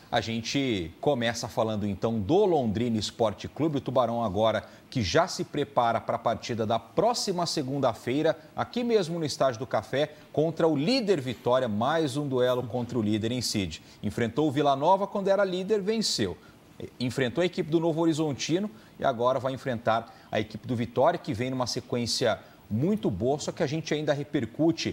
A gente começa falando então do Londrina Esporte Clube, o Tubarão agora que já se prepara para a partida da próxima segunda-feira, aqui mesmo no Estádio do Café, contra o líder Vitória, mais um duelo contra o líder em Cid. Enfrentou o Vila Nova quando era líder, venceu. Enfrentou a equipe do Novo Horizontino e agora vai enfrentar a equipe do Vitória, que vem numa sequência muito boa, só que a gente ainda repercute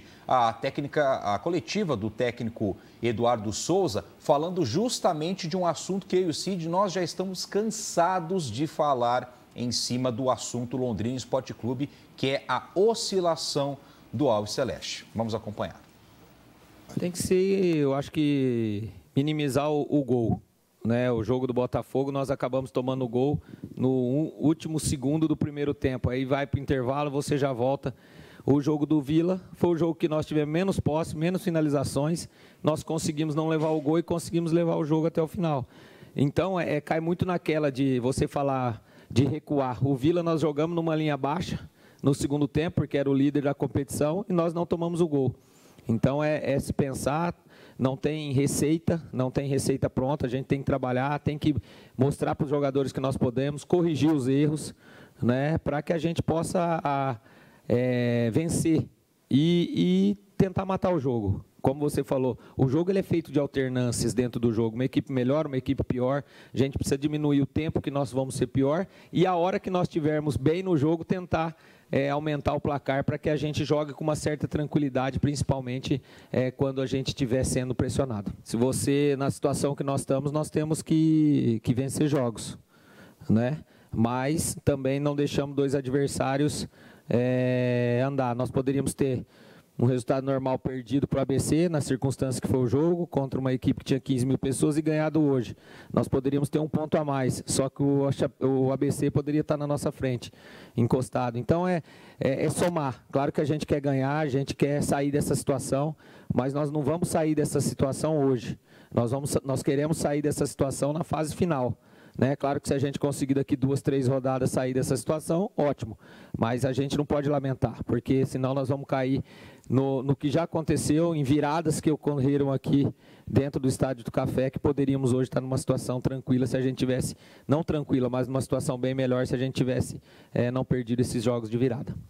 a coletiva do técnico Eduardo Souza, falando justamente de um assunto que eu e o Cid, nós já estamos cansados de falar em cima do assunto Londrina Esporte Clube, que é a oscilação do Alves Celeste. Vamos acompanhar. Tem que ser, eu acho que, minimizar o gol. Né, o jogo do Botafogo, nós acabamos tomando o gol no último segundo do primeiro tempo. Aí vai para o intervalo, você já volta. O jogo do Vila foi o jogo que nós tivemos menos posse, menos finalizações. Nós conseguimos não levar o gol e conseguimos levar o jogo até o final. Então, cai muito naquela de você falar de recuar. O Vila nós jogamos numa linha baixa no segundo tempo, porque era o líder da competição, e nós não tomamos o gol. Então, se pensar, não tem receita pronta, a gente tem que trabalhar, tem que mostrar para os jogadores que nós podemos, corrigir os erros, né, para que a gente possa vencer e tentar matar o jogo. Como você falou, o jogo ele é feito de alternâncias dentro do jogo, uma equipe melhor, uma equipe pior, a gente precisa diminuir o tempo que nós vamos ser pior e a hora que nós estivermos bem no jogo, tentar aumentar o placar para que a gente jogue com uma certa tranquilidade, principalmente quando a gente estiver sendo pressionado. Se você, na situação que nós estamos, nós temos que vencer jogos, né? Mas também não deixamos dois adversários andar. Nós poderíamos ter um resultado normal perdido para o ABC, na circunstância que foi o jogo, contra uma equipe que tinha 15 mil pessoas e ganhado hoje. Nós poderíamos ter um ponto a mais, só que o ABC poderia estar na nossa frente, encostado. Então, somar. Claro que a gente quer ganhar, a gente quer sair dessa situação, mas nós não vamos sair dessa situação hoje. Nós queremos sair dessa situação na fase final. Né? Claro que se a gente conseguir daqui 2, 3 rodadas sair dessa situação, ótimo. Mas a gente não pode lamentar, porque senão nós vamos cair no que já aconteceu, em viradas que ocorreram aqui dentro do Estádio do Café, que poderíamos hoje estar numa situação tranquila se a gente tivesse, não tranquila, mas numa situação bem melhor se a gente tivesse não perdido esses jogos de virada.